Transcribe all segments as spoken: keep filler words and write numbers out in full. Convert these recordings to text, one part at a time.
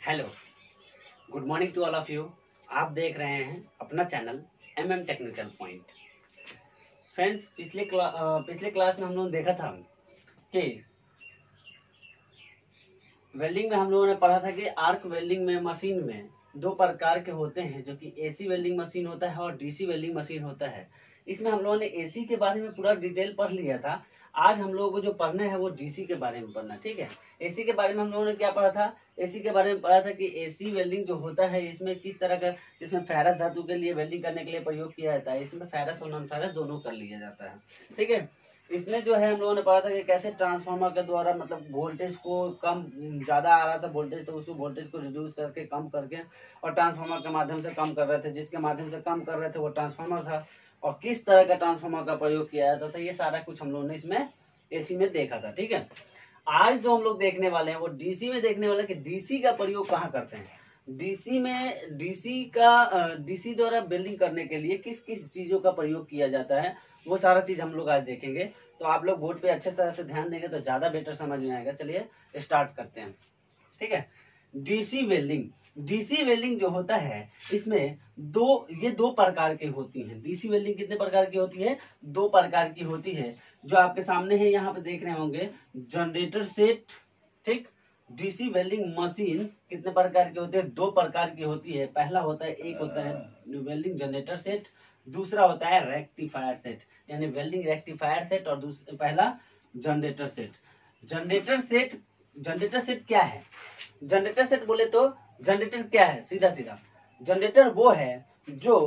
Hello, good morning to all of you. आप देख रहे हैं अपना channel M M Technical Point. Friends, पिछले क्ला, पिछले क्लास में हम लोगों ने देखा था कि वेल्डिंग में हम लोगों ने पढ़ा था कि आर्क वेल्डिंग में मशीन में दो प्रकार के होते हैं, जो कि एसी वेल्डिंग मशीन होता है और डीसी वेल्डिंग मशीन होता है। इसमें हम लोगों ने एसी के बारे में पूरा डिटेल पढ़ लिया था। आज हम लोगों को जो पढ़ना है वो डीसी के बारे में पढ़ना, ठीक है। एसी के बारे में हम लोगों ने क्या पढ़ा था? एसी के बारे में पढ़ा था कि एसी वेल्डिंग जो होता है इसमें किस तरह का, इसमें फेरस धातु के लिए वेल्डिंग करने के लिए प्रयोग किया जाता है। इसमें फेरस और नॉन फेरस दोनों कर लिया जाता है, ठीक है। इसमें जो है हम लोगों ने पढ़ा था कि कैसे ट्रांसफार्मर के द्वारा मतलब वोल्टेज को कम ज्यादा आ रहा था वोल्टेज, तो उस वोल्टेज को रिड्यूस करके कम करके और ट्रांसफार्मर के माध्यम से कम कर रहे थे। जिसके माध्यम से कम कर रहे थे वो ट्रांसफार्मर था, और किस तरह का ट्रांसफार्मर का प्रयोग किया जाता था, ये सारा कुछ हम लोगों ने इसमें एसी में देखा था, ठीक है। आज जो हम लोग देखने वाले हैं वो डीसी में देखने वाले हैं कि डीसी का प्रयोग कहाँ करते हैं। डीसी में डीसी का डीसी द्वारा वेल्डिंग करने के लिए किस किस चीजों का प्रयोग किया जाता है, वो सारा चीज हम लोग आज देखेंगे। तो आप लोग बोर्ड पे अच्छे तरह से ध्यान देंगे तो ज्यादा बेटर समझ में आएगा। चलिए स्टार्ट करते हैं, ठीक है। डीसी वेल्डिंग डीसी वेल्डिंग जो होता है इसमें दो ये दो प्रकार की होती है। डीसी वेल्डिंग कितने प्रकार की होती है? दो प्रकार की होती है, जो आपके सामने है यहाँ पे देख रहे होंगे। जनरेटर सेट, ठीक। डीसी वेल्डिंग मशीन कितने प्रकार की होती है? दो प्रकार की होती है। पहला होता है, एक होता है वेल्डिंग जनरेटर सेट, दूसरा होता है रेक्टिफायर सेट, यानी वेल्डिंग रेक्टिफायर सेट, और पहला generator set. Generator set generator set क्या है? जनरेटर सेट बोले तो जनरेटर क्या है? सीधा सीधा जनरेटर वो है जो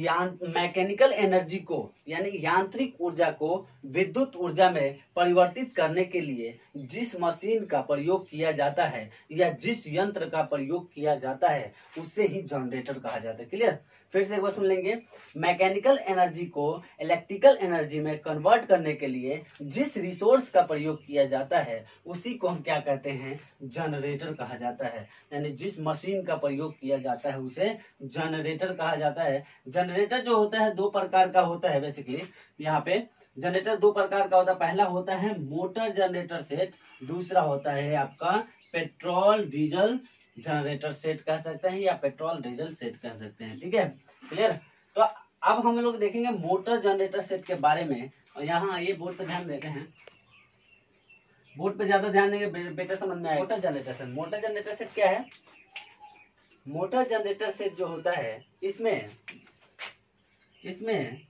मैकेनिकल एनर्जी को यानी यांत्रिक ऊर्जा को विद्युत ऊर्जा में परिवर्तित करने के लिए जिस मशीन का प्रयोग किया जाता है या जिस यंत्र का प्रयोग किया जाता है उससे ही जनरेटर कहा जाता है। क्लियर? फिर से एक बार सुन लेंगे। मैकेनिकल एनर्जी को इलेक्ट्रिकल एनर्जी में कन्वर्ट करने के लिए जिस रिसोर्स का प्रयोग किया जाता है उसी को हम क्या कहते हैं? जनरेटर कहा जाता है। यानी जिस मशीन का प्रयोग किया जाता है उसे जनरेटर कहा जाता है। जनरेटर जो होता है दो प्रकार का होता है। बेसिकली यहाँ पे जनरेटर दो प्रकार का होता है। पहला होता है मोटर जनरेटर सेट, दूसरा होता है आपका पेट्रोल डीजल जनरेटर सेट कह सकते हैं या पेट्रोल डीजल सेट कह सकते हैं, ठीक है। क्लियर? तो अब हम लोग देखेंगे मोटर जनरेटर सेट के बारे में। और यहाँ ये बोर्ड पे ध्यान देते हैं, बोर्ड पे ज्यादा ध्यान देंगे बेटर समझ में आएगा। Motor generator set motor generator set क्या है? मोटर जनरेटर सेट जो होता है इसमें इसमें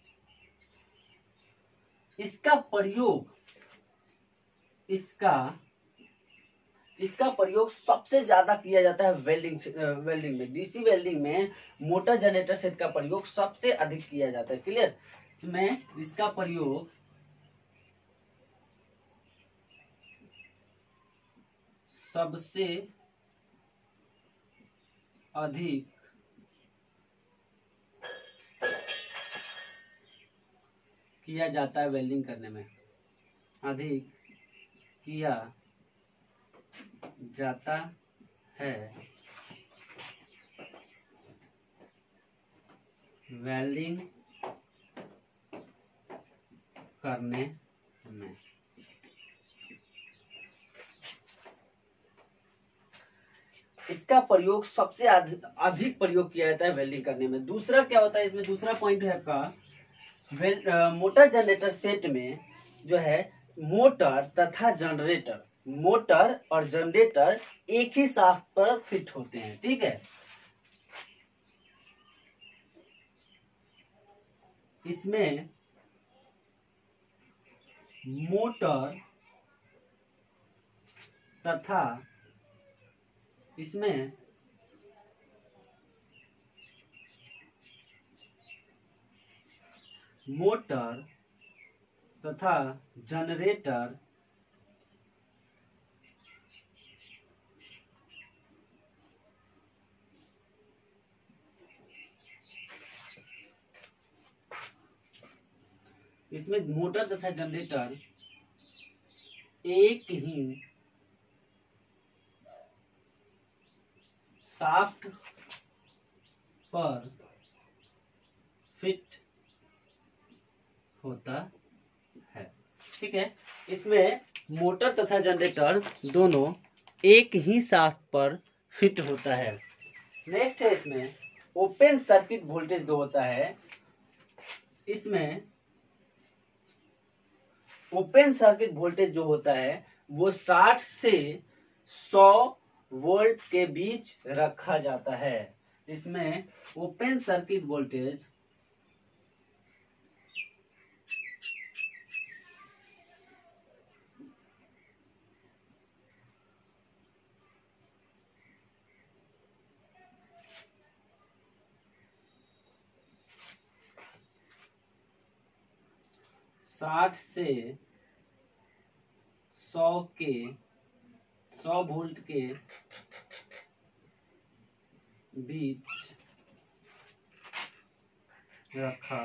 इसका प्रयोग इसका इसका प्रयोग सबसे ज्यादा किया जाता है वेल्डिंग वेल्डिंग में। डीसी वेल्डिंग में मोटर जनरेटर सेट का प्रयोग सबसे अधिक किया जाता है। क्लियर? में इसका प्रयोग सबसे अधिक किया जाता है वेल्डिंग करने में, अधिक किया जाता है वेल्डिंग करने में। इसका प्रयोग सबसे अधिक प्रयोग किया जाता है वेल्डिंग करने में। दूसरा क्या होता है इसमें? दूसरा पॉइंट है आपका मोटर जनरेटर सेट में जो है मोटर तथा जनरेटर मोटर और जनरेटर एक ही शाफ्ट पर फिट होते हैं, ठीक है। इसमें मोटर तथा इसमें मोटर तथा जनरेटर इसमें मोटर तथा जनरेटर एक ही शाफ्ट पर फिट होता है, ठीक है। इसमें मोटर तथा जनरेटर दोनों एक ही शाफ्ट पर फिट होता है। नेक्स्ट है इसमें ओपन सर्किट वोल्टेज जो होता है, इसमें ओपन सर्किट वोल्टेज जो होता है वो साठ से सौ वोल्ट के बीच रखा जाता है। इसमें ओपन सर्किट वोल्टेज साठ से सौ के सौ वोल्ट के बीच रखा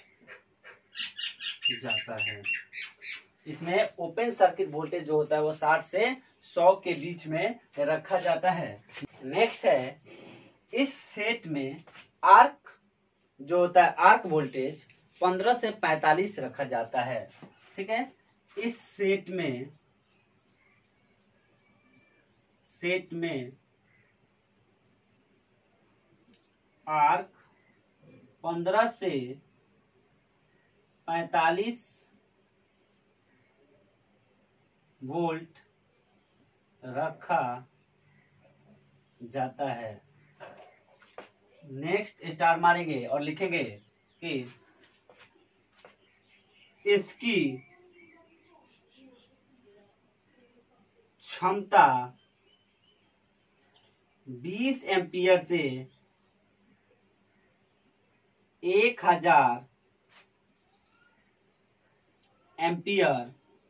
जाता है। इसमें ओपन सर्किट वोल्टेज जो होता है वो साठ से सौ के बीच में रखा जाता है। नेक्स्ट है इस सेट में आर्क जो होता है, आर्क वोल्टेज पंद्रह से पैंतालीस रखा जाता है। ठीक है, इस सेट में सेट में आर्क पंद्रह से पैंतालीस वोल्ट रखा जाता है। नेक्स्ट स्टार मारेंगे और लिखेंगे कि इसकी क्षमता बीस एम्पियर से एक हजार एम्पियर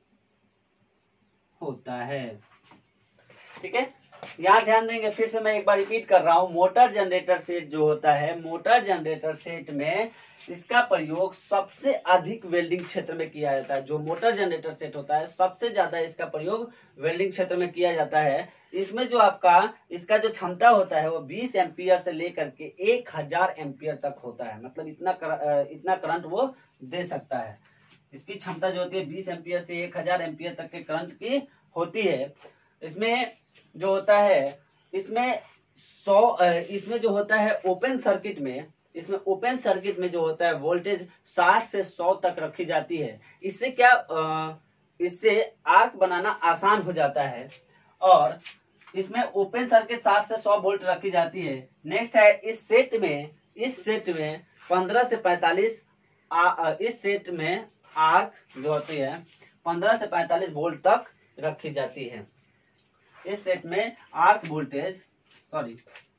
होता है। ठीक है, यहाँ ध्यान देंगे, फिर से मैं एक बार रिपीट कर रहा हूं, मोटर जनरेटर सेट जो होता है, मोटर जनरेटर सेट में इसका प्रयोग सबसे अधिक वेल्डिंग क्षेत्र में किया जाता है। जो मोटर जनरेटर सेट होता है सबसे ज्यादा इसका प्रयोग वेल्डिंग क्षेत्र में किया जाता है। इसमें जो आपका इसका जो क्षमता होता है वो बीस एम्पियर से लेकर के एक हजार एम्पियर तक होता है। मतलब इतना कर, इतना करंट वो दे सकता है। इसकी क्षमता जो होती है बीस एम्पियर से एक हजार एम्पियर तक के करंट की होती है। इसमें जो होता है, इसमें सौ इसमें जो होता है ओपन सर्किट में, इसमें ओपन सर्किट में जो होता है वोल्टेज साठ से सौ तक रखी जाती है। इससे क्या इससे आर्क बनाना आसान हो जाता है और इसमें ओपन सर्किट साठ से सौ वोल्ट रखी जाती है। नेक्स्ट है इस सेट में इस सेट में पंद्रह से पैंतालीस इस सेट में आर्क जो होती है पंद्रह से पैंतालीस वोल्ट तक रखी जाती है। इस सेट में आर्क वोल्टेज सॉरी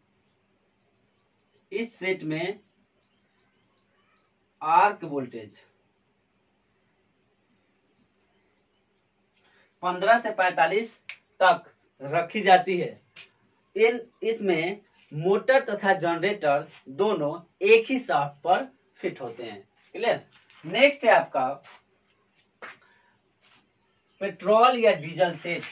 इस सेट में आर्क वोल्टेज पंद्रह से पैंतालीस तक रखी जाती है। इन इसमें मोटर तथा जनरेटर दोनों एक ही शाफ्ट पर फिट होते हैं। क्लियर। नेक्स्ट है आपका पेट्रोल या डीजल सेट।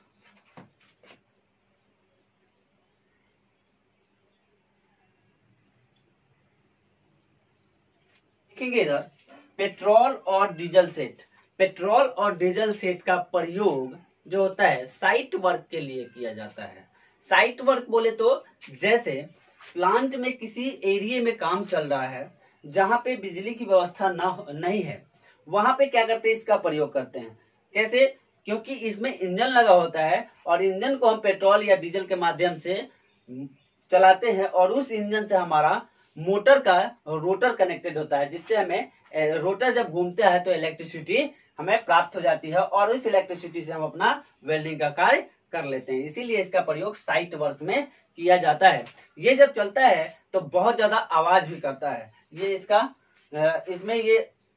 देखेंगे इधर पेट्रोल और डीजल सेट। पेट्रोल और डीजल सेट का प्रयोग जो होता है साइट वर्क के लिए किया जाता है। साइट वर्क बोले तो जैसे प्लांट में किसी एरिया में काम चल रहा है जहां पे बिजली की व्यवस्था ना नहीं है, वहां पे क्या करते हैं, इसका प्रयोग करते हैं। कैसे? क्योंकि इसमें इंजन लगा होता है और इंजन को हम पेट्रोल या डीजल के माध्यम से चलाते हैं और उस इंजन से हमारा मोटर का रोटर कनेक्टेड होता है, जिससे हमें रोटर जब घूमता है तो इलेक्ट्रिसिटी हमें प्राप्त हो जाती है और उस इलेक्ट्रिसिटी से हम अपना वेल्डिंग का कार्य कर लेते हैं। इसीलिए इसका प्रयोग साइट वर्क में किया जाता है। ये जब चलता है तो बहुत ज्यादा आवाज भी करता है। ये इसका इसमें ये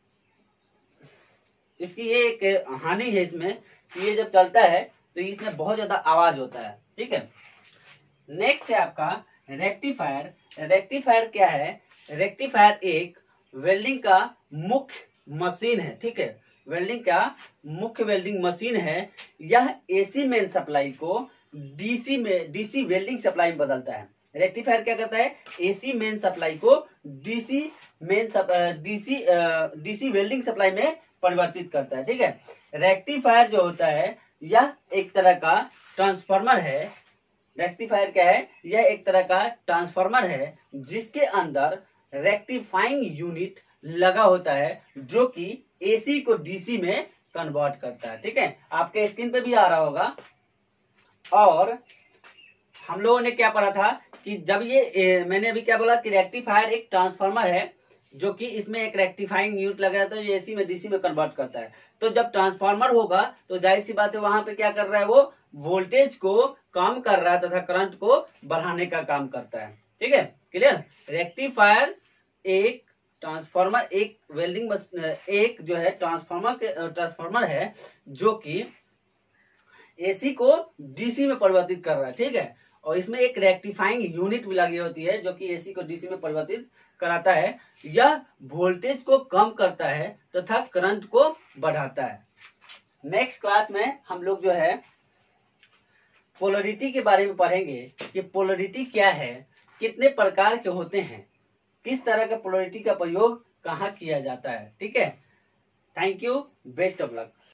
इसकी ये एक हानि है इसमें कि ये जब चलता है तो इसमें बहुत ज्यादा आवाज होता है। ठीक है। नेक्स्ट है आपका रेक्टिफायर। रेक्टिफायर क्या है? रेक्टिफायर एक वेल्डिंग का मुख्य मशीन है। ठीक है, वेल्डिंग का मुख्य वेल्डिंग मशीन है। यह एसी मेन सप्लाई को डीसी में डीसी वेल्डिंग सप्लाई में बदलता है। रेक्टिफायर क्या करता है? एसी मेन सप्लाई को DC main DC DC welding supply में परिवर्तित करता है। ठीक है। रेक्टिफायर जो होता है यह एक तरह का ट्रांसफार्मर है। रेक्टिफायर क्या है? यह एक तरह का ट्रांसफार्मर है जिसके अंदर रेक्टिफाइंग यूनिट लगा होता है जो कि एसी को डीसी में कन्वर्ट करता है। ठीक है, आपके स्क्रीन पे भी आ रहा होगा। और हम लोगों ने क्या पढ़ा था कि जब ये ए, मैंने अभी क्या बोला कि रेक्टिफायर एक ट्रांसफार्मर है जो कि इसमें एक रेक्टिफाइंग यूनिट लगा रहता है जो एसी में डीसी में कन्वर्ट करता है। तो जब ट्रांसफार्मर होगा तो जाहिर सी बात है वहां पे क्या कर रहा है, वो वोल्टेज को कम कर रहा है तथा करंट को बढ़ाने का काम करता है। ठीक है, क्लियर। रेक्टिफायर एक ट्रांसफार्मर एक वेल्डिंग एक जो है ट्रांसफार्मर के ट्रांसफार्मर है जो कि एसी को डीसी में परिवर्तित कर रहा है। ठीक है, और इसमें एक रेक्टिफाइंग यूनिट भी लगी होती है जो कि एसी को डीसी में परिवर्तित कराता है। यह वोल्टेज को कम करता है तथा करंट को बढ़ाता है। नेक्स्ट क्लास में हम लोग जो है पोलरिटी के बारे में पढ़ेंगे कि पोलरिटी क्या है, कितने प्रकार के होते हैं, किस तरह के पोलरिटी का प्रयोग कहाँ किया जाता है। ठीक है, thank you, best of luck.